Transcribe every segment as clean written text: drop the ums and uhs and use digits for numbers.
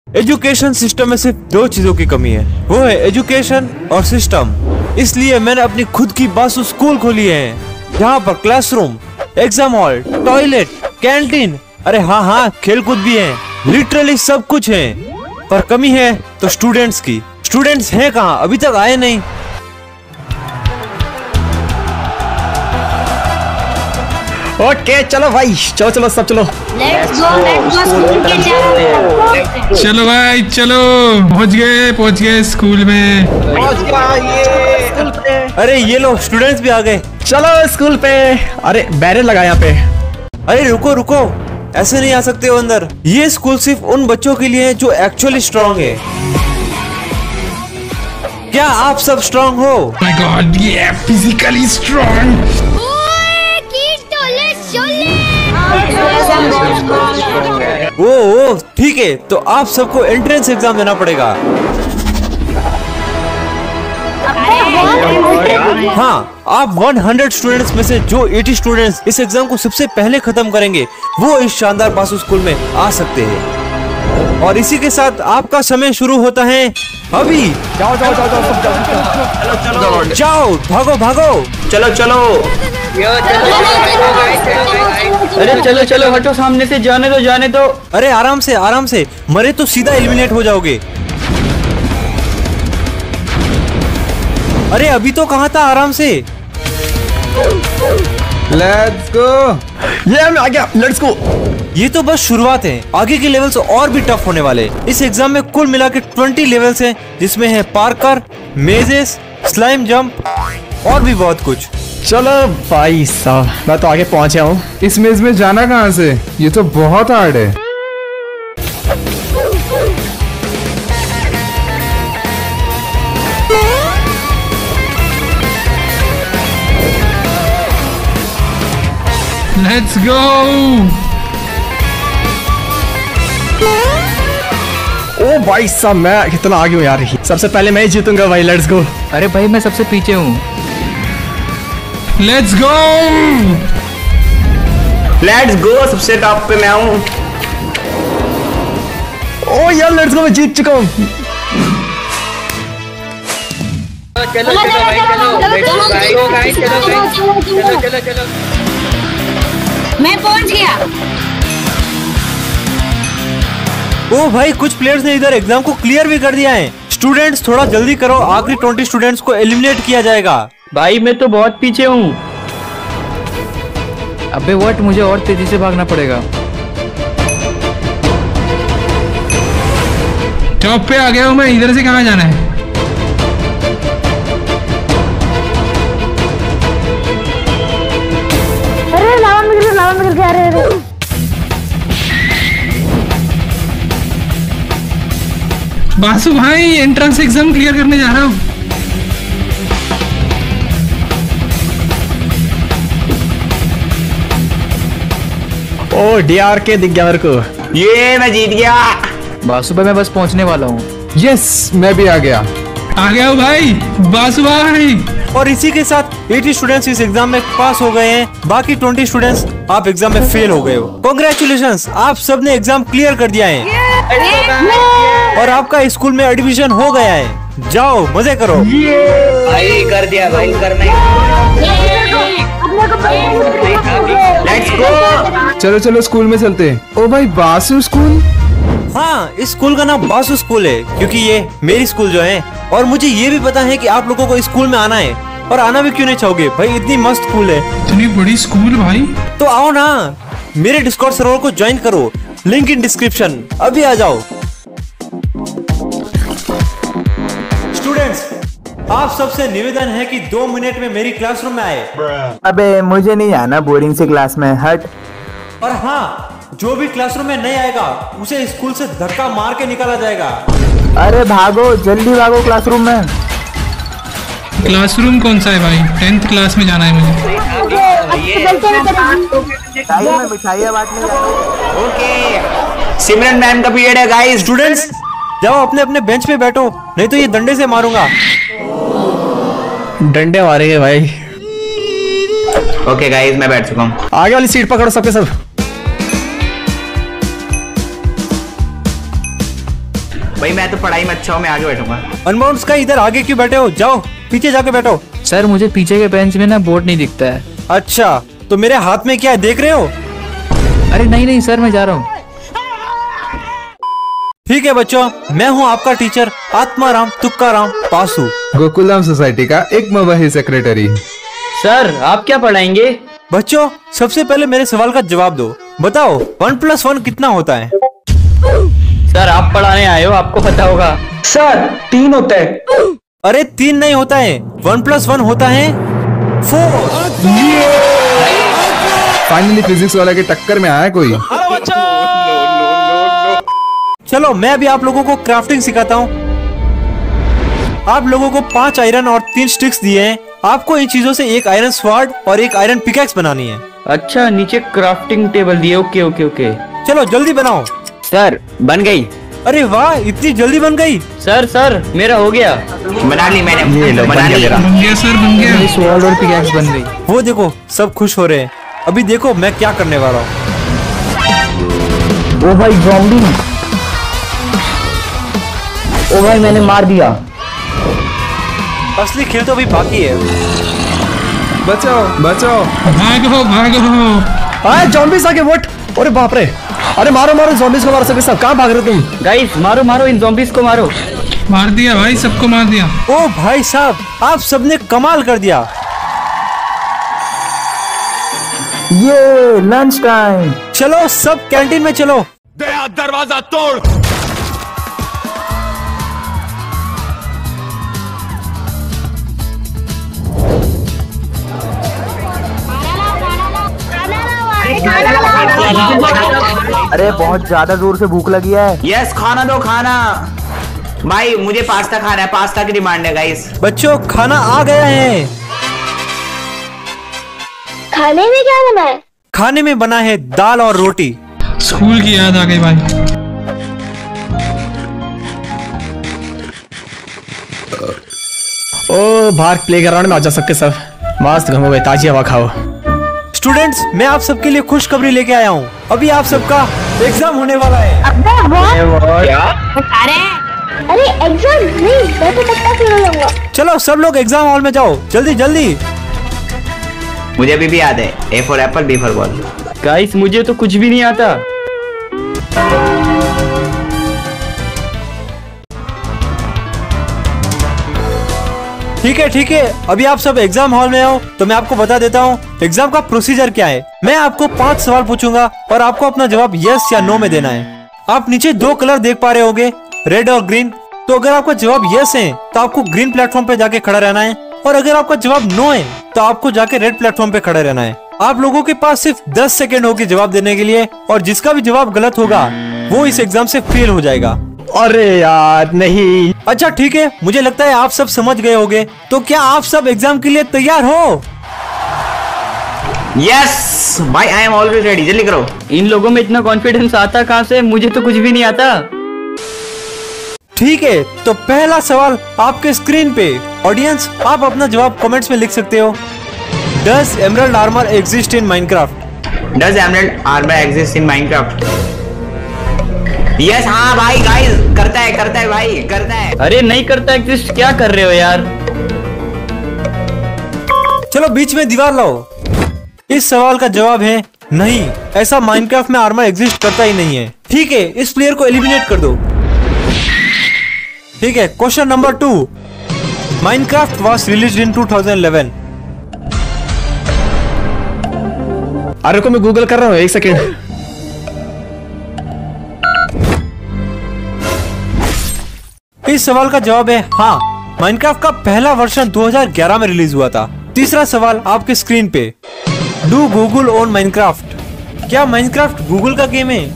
Education system में सिर्फ दो चीजों की कमी है, वो है एजुकेशन और सिस्टम। इसलिए मैंने अपनी खुद की बासु स्कूल खोली है, जहाँ पर classroom, exam hall, toilet, canteen, अरे हाँ खेलकूद भी है, लिटरली सब कुछ है। पर कमी है तो स्टूडेंट्स की। स्टूडेंट्स हैं कहाँ, अभी तक आए नहीं। ओके चलो भाई, चलो सब चलो। लेट्स गो स्कूल के जाओ। चलो भाई चलो, पहुंच गए स्कूल में। स्कूल पे। अरे ये लो स्टूडेंट्स भी आ गए। चलो स्कूल पे। अरे बैरियर लगा यहाँ पे। अरे रुको, ऐसे नहीं आ सकते हो अंदर। ये स्कूल सिर्फ उन बच्चों के लिए है जो एक्चुअली स्ट्रांग है। क्या आप सब स्ट्रांग हो? माय गॉड, ये फिजिकली स्ट्रांग। ओ ठीक है, तो आप सबको एंट्रेंस एग्जाम देना पड़ेगा। हाँ, आप 100 स्टूडेंट्स में से जो 80 स्टूडेंट्स इस एग्जाम को सबसे पहले खत्म करेंगे वो इस शानदार बासु स्कूल में आ सकते हैं। और इसी के साथ आपका समय शुरू होता है अभी। जाओ भागो। चलो। अरे चलो हटो, सामने से जाने दो। अरे आराम से, मरे तो सीधा एलिमिनेट हो जाओगे। अरे अभी तो कहा था आराम से। Let's go. ये मैं आ गया, लेट्स गो। ये तो बस शुरुआत है, आगे के लेवल्स और भी टफ होने वाले। इस एग्जाम में कुल मिला के 20 लेवल्स हैं, जिसमें है पार्कर, मेजेस, स्लाइम जंप और भी बहुत कुछ। चलो भाई साहब, मैं तो आगे पहुंचा हूँ। इस मेज में जाना कहाँ से? ये तो बहुत हार्ड है। लेट्स गो। ओ भाई साहब, मैं कितना आगे हूँ यार। सबसे पहले मैं ही जीतूंगा भाई, लेट्स गो। अरे भाई मैं सबसे पीछे हूँ। Let's go. सबसे टॉप पे मैं हूँ। ओ यार लेट्स गो, मैं जीत चुका हूँ। चलो मैं पहुंच गया। ओ भाई, कुछ प्लेयर्स ने इधर एग्जाम को क्लियर भी कर दिया है। स्टूडेंट्स थोड़ा जल्दी करो, आखिरी 20 स्टूडेंट्स को एलिमिनेट किया जाएगा। भाई मैं तो बहुत पीछे हूँ। अबे व्हाट, मुझे और तेजी से भागना पड़ेगा। टॉप पे आ गया हूँ मैं, इधर से कहाँ जाना है? अरे लावा मिल गया। अरे बासु भाई, एंट्रेंस एग्जाम क्लियर करने जा रहा हूँ। ओ डीआर के दिख गया मेरे को। ये मैं जीत गया। बासु भाई मैं बस पहुंचने वाला हूँ। यस, मैं भी आ गया हूँ भाई, बासु भाई। और इसी के साथ 80 स्टूडेंट्स इस एग्जाम में पास हो गए हैं। बाकी 20 स्टूडेंट्स आप एग्जाम में फेल हो गए हो। कांग्रेचुलेशंस, आप सबने एग्जाम क्लियर कर दिया है और आपका स्कूल में एडमिशन हो गया है। जाओ मजे करो। भाई कर दिया भाई, करना लेट्स गो। चलो स्कूल में चलते हैं। ओ भाई, बासु स्कूल? हाँ, इस स्कूल का नाम बासु स्कूल है क्योंकि ये मेरी स्कूल जो है। और मुझे ये भी पता है कि आप लोगों को स्कूल में आना है, और आना भी क्यों नहीं चाहोगे भाई, इतनी मस्त स्कूल है। इतनी बड़ी स्कूल भाई। तो आओ ना, मेरे डिस्कॉर्ड सर्वर को ज्वाइन करो, लिंक इन डिस्क्रिप्शन। अभी आ जाओ। स्टूडेंट्स, आप सबसे निवेदन है कि 2 मिनट में मेरी क्लासरूम में आए। अबे मुझे नहीं आना बोरिंग सी क्लास में, हट। और हाँ, जो भी क्लासरूम में नहीं आएगा उसे स्कूल से धक्का मार के निकाला जाएगा। अरे भागो, जल्दी भागो क्लासरूम में। क्लासरूम कौन सा है भाई? 10th क्लास में जाना है मुझे। मिठाइयाँ बांटने जाना। ओके, सिमरन मैम का पीरियड है गाइस। स्टूडेंट्स जाओ अपने अपने बेंच पे बैठो, नहीं तो ये डंडे से मारूंगा। डंडे मारेंगे भाई। ओके गाइस, मैं बैठ चुका हूँ। आगे वाली सीट पकड़ो सबके सब। भाई मैं तो पढ़ाई में अच्छा हूँ, मैं आगे बैठूंगा। अनबाउंड स्काई इधर आगे क्यों बैठे हो? जाओ पीछे जाके बैठो। सर मुझे पीछे के बेंच में ना बोर्ड नहीं दिखता है। अच्छा तो मेरे हाथ में क्या है देख रहे हो? अरे नहीं सर, मैं जा रहा हूँ। ठीक है बच्चों, मैं हूँ आपका टीचर आत्माराम तुक्काराम पासू, गोकुलम सोसाइटी का एक मवाही सेक्रेटरी। सर आप क्या पढ़ाएंगे? बच्चों सबसे पहले मेरे सवाल का जवाब दो। बताओ 1+1 कितना होता है? सर आप पढ़ाने आए हो, आपको पता होगा। सर 3 होते हैं। अरे 3 नहीं होता है, 1+1 होता है 4। फाइनली फिजिक्स वाला के टक्कर में आया कोई। चलो मैं अभी आप लोगों को क्राफ्टिंग सिखाता हूँ। आप लोगों को 5 आयरन और 3 स्टिक्स दिए हैं। आपको इन चीजों से एक आयरन स्वॉर्ड और एक आयरन पिकैक्स बनानी है। अच्छा नीचे क्राफ्टिंग टेबल दिए, ओके ओके ओके। चलो जल्दी बनाओ। सर बन गई। अरे वाह इतनी जल्दी बन गई। सर मेरा हो गया। बना ली मैंने, ये लो, बना बन ली। गया बन गया सर, बन गया। मेरी स्वॉर्ड और पिकैक्स बन गई। वो देखो सब खुश हो रहे हैं। अभी देखो मैं क्या करने वाला हूँ। ओ भाई ज़ॉम्बी, ओ भाई मैंने मार दिया। असली खेल तो अभी बाकी है। बचाओ बचाओ। भागो। आए zombies आगे वोट। अरे बाप रे, अरे मारो मारो zombies को मारो सके सब। कहाँ भाग रहे हो तुम? गाइस मारो इन ज़ॉम्बीज़ को मारो। मार दिया भाई, सबको मार दिया। ओ भाई साहब आप सबने कमाल कर दिया। ये लंच टाइम। चलो सब कैंटीन में चलो। दरवाजा तोड़। अरे बहुत ज्यादा जोर से भूख लगी है। यस खाना दो खाना। भाई मुझे पास्ता खाना है, पास्ता की डिमांड है गाइस। बच्चों खाना आ गया है। खाने में क्या बना है? खाने में बना है दाल और रोटी। स्कूल की याद आ गई भाई। ओ बाहर प्लेग्राउंड में आ जा सबके सब। मस्त घूमो भाई, ताजी हवा खाओ। स्टूडेंट्स मैं आप सबके लिए खुशखबरी लेके आया हूँ। अभी आप सबका एग्जाम होने वाला है। अरे एग्जाम नहीं, मैं तो पक्का क्यों लूंगा। चलो सब लोग एग्जाम हॉल में जाओ जल्दी जल्दी। मुझे अभी भी याद है, A for apple, B for ball. Guys मुझे तो कुछ भी नहीं आता। ठीक है अभी आप सब एग्जाम हॉल में आओ तो मैं आपको बता देता हूँ एग्जाम का प्रोसीजर क्या है। मैं आपको 5 सवाल पूछूंगा और आपको अपना जवाब यस या नो में देना है। आप नीचे 2 कलर देख पा रहे होंगे, रेड और ग्रीन। तो अगर आपका जवाब यस है तो आपको ग्रीन प्लेटफॉर्म पे जाके खड़ा रहना है, और अगर आपका जवाब नो है तो आपको जाके रेड प्लेटफॉर्म पे खड़ा रहना है। आप लोगों के पास सिर्फ 10 सेकेंड होगी जवाब देने के लिए, और जिसका भी जवाब गलत होगा वो इस एग्जाम से फेल हो जाएगा। अरे यार नहीं। अच्छा ठीक है, मुझे लगता है आप सब समझ गए होंगे। तो क्या आप सब एग्जाम के लिए तैयार हो? यस भाई आई एम ऑलवेज रेडी। जल्दी करो। इन लोगों में इतना कॉन्फिडेंस आता कहाँ से? मुझे तो कुछ भी नहीं आता। ठीक है तो पहला सवाल आपके स्क्रीन पे। ऑडियंस आप अपना जवाब कमेंट्स में लिख सकते हो। Does emerald armor exist in Minecraft? Does emerald armor exist in Minecraft? Yes हाँ भाई गाइस करता है भाई करता है। अरे नहीं करता एग्जिस्ट, क्या कर रहे हो यार? चलो बीच में दीवार लाओ। इस सवाल का जवाब है नहीं, ऐसा माइनक्राफ्ट में आर्मर एग्जिस्ट करता ही नहीं है। ठीक है इस प्लेयर को एलिमिनेट कर दो। ठीक है question number 2। Minecraft was released in 2011। अरे को मैं गूगल कर रहा हूँ, 1 सेकेंड। इस सवाल का जवाब है हाँ, माइनक्राफ्ट का पहला वर्जन 2011 में रिलीज हुआ था। तीसरा सवाल आपके स्क्रीन पे। Do Google own Minecraft? क्या माइनक्राफ्ट गूगल का गेम है?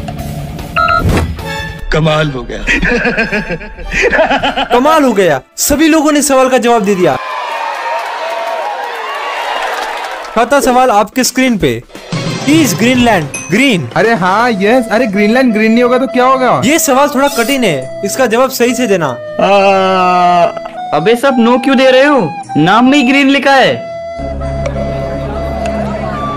कमाल हो गया। कमाल हो गया, सभी लोगों ने सवाल का जवाब दे दिया। चौथा सवाल आपके स्क्रीन पे। Is Greenland green? अरे हाँ यस। अरे ग्रीनलैंड ग्रीन नहीं होगा तो क्या होगा? ये सवाल थोड़ा कठिन है, इसका जवाब सही से देना। अबे सब नो क्यों दे रहे हो? नाम में ही ग्रीन लिखा है।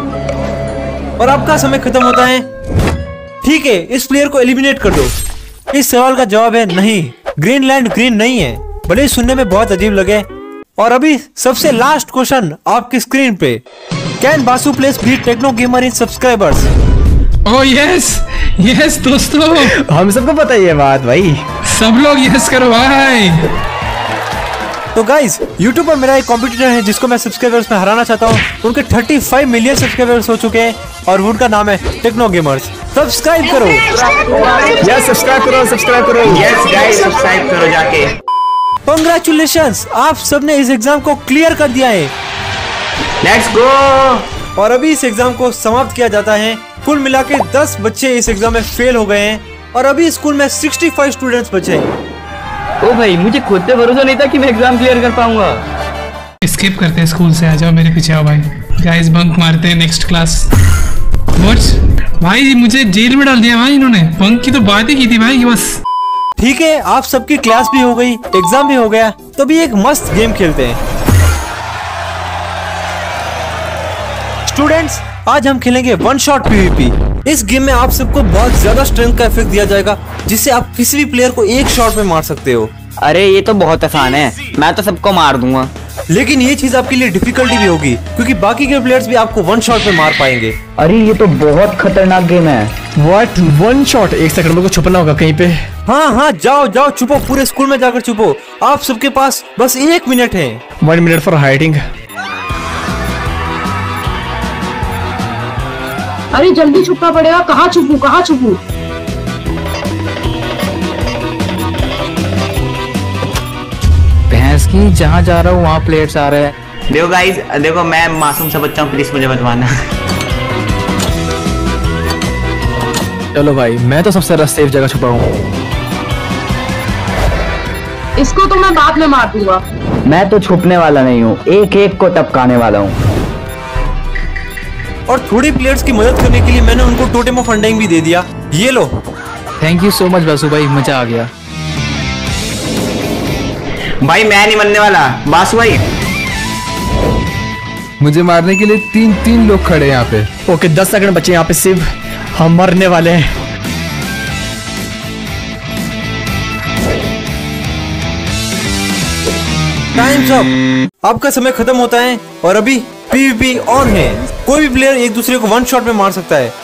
और आपका समय खत्म होता है। ठीक है इस प्लेयर को एलिमिनेट कर दो। इस सवाल का जवाब है नहीं, ग्रीनलैंड ग्रीन नहीं है, भले ही सुनने में बहुत अजीब लगे। और अभी सबसे लास्ट क्वेश्चन आपकी स्क्रीन पे, can Basu place beat Techno Gamer in subscribers? Oh yes yes दोस्तों, हम सबको पता ही है बात भाई, सब लोग यस करो भाई। तो गाइज YouTube पर मेरा एक कॉम्पिटिटर है जिसको मैं सब्सक्राइबर्स में हराना चाहता हूँ। उनके 35 मिलियन सब्सक्राइबर्स हो चुके हैं और उनका नाम है टेक्नो गेमर्स। सब्सक्राइब करो, यस सब्सक्राइब करो, सब्सक्राइब करो, यस गाइस सब्सक्राइब करो जाके। कांग्रेचुलेशंस, आप सबने इस एग्जाम को क्लियर कर दिया है। Let's go. और अभी इस एग्जाम को समाप्त किया जाता है। कुल मिला के 10 बच्चे इस एग्जाम में फेल हो गए हैं और अभी स्कूल में 65 स्टूडेंट्स बचे हैं। ओ भाई मुझे खुद पे भरोसा नहीं था कि मैं एग्जाम क्लियर कर पाऊंगा। स्किप करते हैं स्कूल से, आ जाओ मेरे पीछे आओ भाई। गाइस बंक मारते हैं नेक्स्ट क्लास। व्हाट भाई, मुझे जेल में डाल दिया भाई इन्होंने, बंक की तो बात ही की थी भाई बस। ठीक है, आप सबकी क्लास भी हो गई, एग्जाम भी हो गया, तो भी एक मस्त गेम खेलते हैं। स्टूडेंट्स, आज हम खेलेंगे वन शॉट पीवीपी। इस गेम में आप सबको बहुत ज्यादा स्ट्रेंथ का इफेक्ट दिया जाएगा जिससे आप किसी भी प्लेयर को एक शॉट में मार सकते हो। अरे ये तो बहुत आसान है, मैं तो सबको मार दूंगा। लेकिन ये चीज आपके लिए डिफिकल्टी भी होगी क्योंकि बाकी के प्लेयर्स भी आपको वन शॉट में मार पाएंगे। अरे ये तो बहुत खतरनाक गेम है। What, one shot? एक सेकंड मेरे को छुपना होगा कहीं पे। हाँ, जाओ जाओ छुपो, पूरे स्कूल में जाकर छुपो। आप सबके पास बस 1 मिनट है। 1 मिनट फॉर हाइडिंग। अरे जल्दी छुपना पड़ेगा, कहाँ छुपू कहाँ छुपू? भैंस की, जहाँ जा रहा हूँ वहाँ प्लेयर्स आ रहे हैं। देखो गाइस, देखो मैं मासूम सा बच्चा हूँ, प्लीज मुझे मत मारना। चलो भाई, मैं तो सबसे सेफ जगह छुपा हूँ। इसको तो मैं बाद में मार दूंगा। मैं तो छुपने वाला नहीं हूँ, एक एक को टपकाने वाला हूँ। और थोड़ी प्लेयर्स की मदद करने के लिए मैंने उनको टोटेम ऑफ फंडिंग भी दे दिया। ये लो। Thank you so much Basu भाई, मजा आ गया। भाई मैं नहीं मरने वाला बासु भाई। मुझे मारने के लिए तीन लोग खड़े हैं यहाँ पे। ओके 10 सेकंड बचे यहाँ पे, सिर्फ हम मरने वाले हैं। टाइम्स अप, आपका समय खत्म होता है और अभी पीवीपी ऑन है। कोई भी प्लेयर एक दूसरे को वन शॉट में मार सकता है।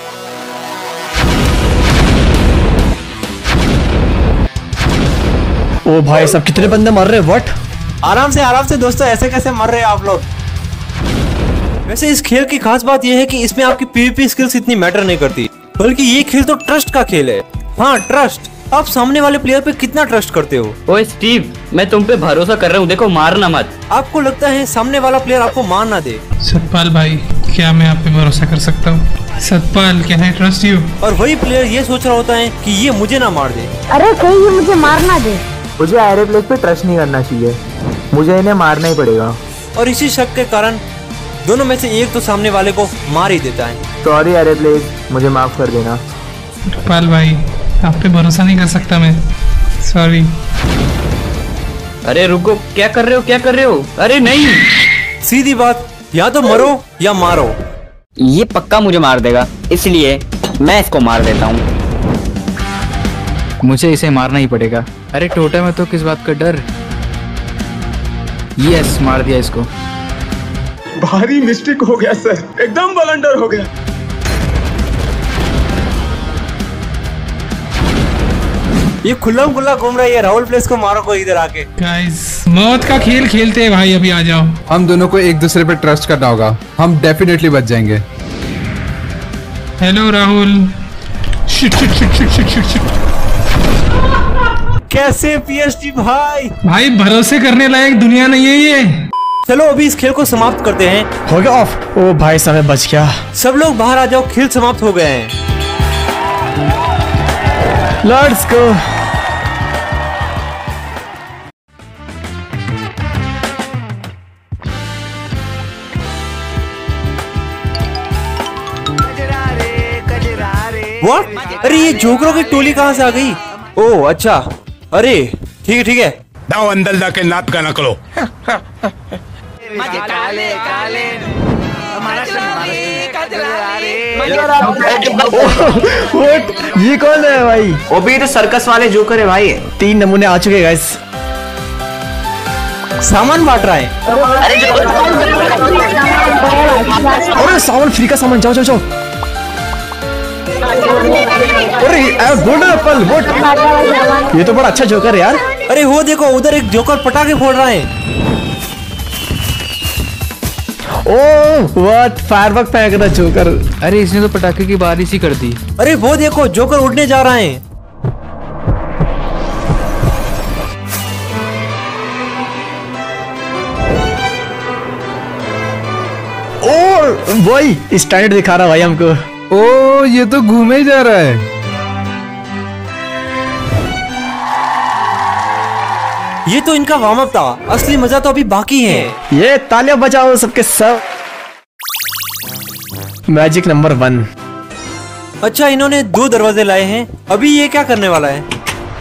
ओ भाई सब कितने बंदे मर रहे हैं? व्हाट? आराम से दोस्तों, ऐसे कैसे मर रहे हैं आप लोग? वैसे इस खेल की खास बात यह है कि इसमें आपकी पीवीपी स्किल्स इतनी मैटर नहीं करती, बल्कि ये खेल तो ट्रस्ट का खेल है। हाँ ट्रस्ट, आप सामने वाले प्लेयर पे कितना ट्रस्ट करते हो। ओए स्टीव, मैं तुम पे भरोसा कर रहा हूँ, देखो मारना मत। आपको लगता है सामने वाला प्लेयर आपको मार ना दे। सतपाल भाई, क्या मैं आप पे भरोसा कर सकता हूँ? Satpal, can I trust you? और वही प्लेयर ये सोच रहा होता है कि ये मुझे ना मार दे। अरे कहीं ये मुझे मार ना दे। मुझे एरोप्लेन पे ट्रस्ट नहीं करना चाहिए, मुझे इन्हें मारना ही पड़ेगा। और इसी शक के कारण दोनों में से एक तो सामने वाले को मार ही देता है। सॉरी एरोप्लेन, मुझे माफ कर देना। सतपाल भाई, आप पे भरोसा नहीं कर सकता मैं, सॉरी। अरे रुको, क्या कर रहे हो? अरे नहीं, सीधी बात, या तो मरो या मारो। ये पक्का मुझे मार देगा, इसलिए मैं इसको मार देता हूँ। मुझे इसे मारना ही पड़ेगा। अरे टोटम है तो किस बात का डर। यस, मार दिया इसको। भारी मिस्टेक हो गया सर, एकदम ब्लंडर हो गया। ये खुला घूम रहा है, ये राहुल प्लेस को मारो कोई इधर आके। गाइस मौत का खेल खेलते हैं भाई, अभी आ जाओ। हम दोनों को एक दूसरे पे ट्रस्ट करना होगा, हम डेफिनेटली बच जाएंगे। Hello Rahul. Shit shit shit shit shit shit shit. कैसे पीएसटी भाई? भाई भरोसे करने लायक दुनिया नहीं है ये। चलो अभी इस खेल को समाप्त करते हैं। हो गया ऑफ। ओ भाई समय बच गया। सब लोग बाहर आ जाओ, खेल समाप्त हो गए हैं। Let's go. व्हाट? अरे ये जोकरों की टोली कहाँ से आ गई? ओह अच्छा, अरे ठीक है। दाव अंदर जाके नाप का ना करो। What? ये कौन है भाई? वो भी तो सर्कस वाले जोकर है भाई। 3 नमूने आ चुके गाइस। सामान बांट रहा है। अरे सामान फ्री का सामान, जाओ जाओ जाओ। अरे गोल्डन एप्पल, व्हाट? ये तो बड़ा अच्छा जोकर है यार। अरे वो देखो उधर एक जोकर पटाखे फोड़ रहा है। ओह व्हाट, फायरवर्क फेंक रहा जोकर। अरे इसने तो पटाखे की बारिश ही कर दी। अरे वो देखो जोकर उड़ने जा रहा है। ओह भाई स्टैंड दिखा रहा भाई हमको। ओ ये तो घूमे जा रहा है। ये तो इनका वार्म अप था, असली मजा तो अभी बाकी है। ये तालियां बजाओ सबके सब। Magic number 1। अच्छा इन्होंने 2 दरवाजे लाए हैं, अभी ये क्या करने वाला है?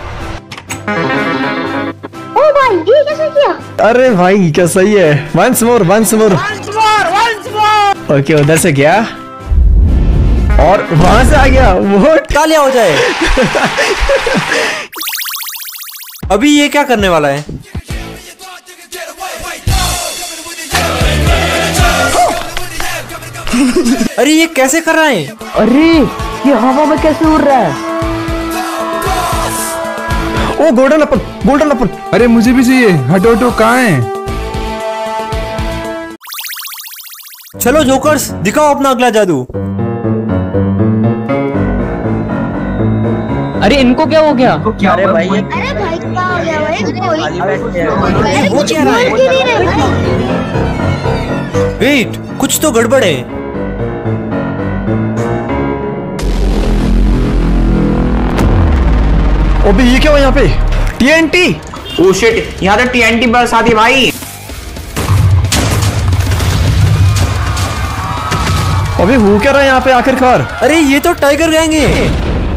ओ भाई ये कैसे किया? अरे भाई क्या सही है। Once more once more. Okay उधर से गया और वहां से आ गया। वो तालियां हो जाए। अभी ये क्या करने वाला है? अरे ये कैसे कर रहा है? अरे ये हवा में कैसे उड़ रहा है? Oh golden apple, golden apple. अरे मुझे भी चाहिए। हटो हटो, कहाँ है? चलो जोकर्स दिखाओ अपना अगला जादू। अरे इनको क्या हो गया? अरे भाई क्या हो गया भाई? वो क्या रहा है? वेट, कुछ तो गड़बड़ है। अबे ये क्या हुआ यहाँ पे? TNT। ओ शिट, यहाँ तो TNT बरसा दी भाई। अबे हो क्या रहा है यहाँ पे आखिरकार? अरे ये तो टाइगर गैंग है।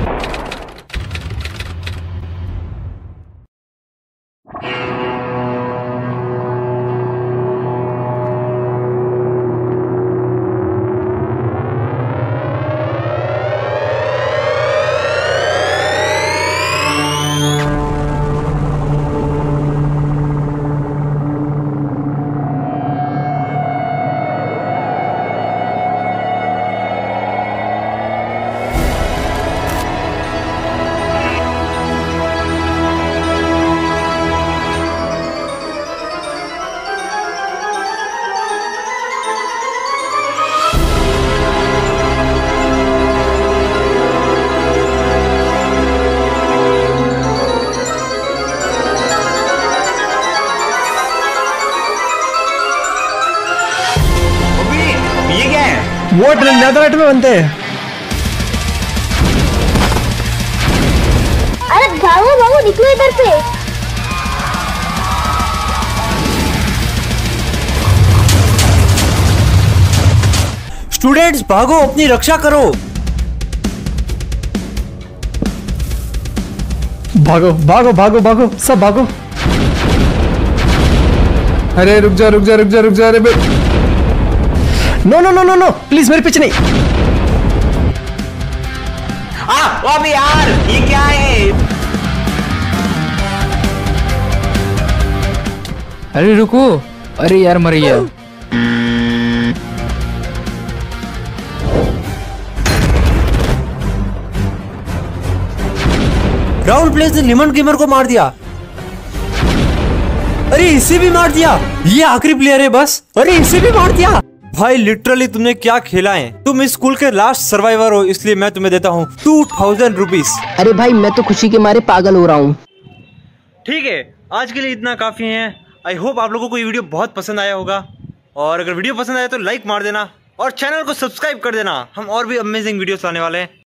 वो नेदरराइट में बनते हैं। अरे भागो भागो निकलो इधर से। स्टूडेंट्स भागो, अपनी रक्षा करो। भागो भागो भागो भागो, सब भागो। अरे रुक जा रुक जा रुक जा रुक जा। अरे no no no no no please मेरे पीछे नहीं। वो अभी यार ये क्या है? अरे रुको, अरे यार मर गया। राहुल प्लेस ने लिमन गेमर को मार दिया। अरे इसे भी मार दिया। ये आखिरी प्लेयर है बस। अरे इसे भी मार दिया। भाई लिटरली तुमने क्या खेला है। तुम इस स्कूल के लास्ट सर्वाइवर हो, इसलिए मैं तुम्हें देता हूँ 2000 रुपीज। अरे भाई मैं तो खुशी के मारे पागल हो रहा हूँ। ठीक है, आज के लिए इतना काफी है। आई होप आप लोगों को ये वीडियो बहुत पसंद आया होगा, और अगर वीडियो पसंद आया तो लाइक मार देना और चैनल को सब्सक्राइब कर देना। हम और भी अमेजिंग वीडियोस लाने वाले हैं।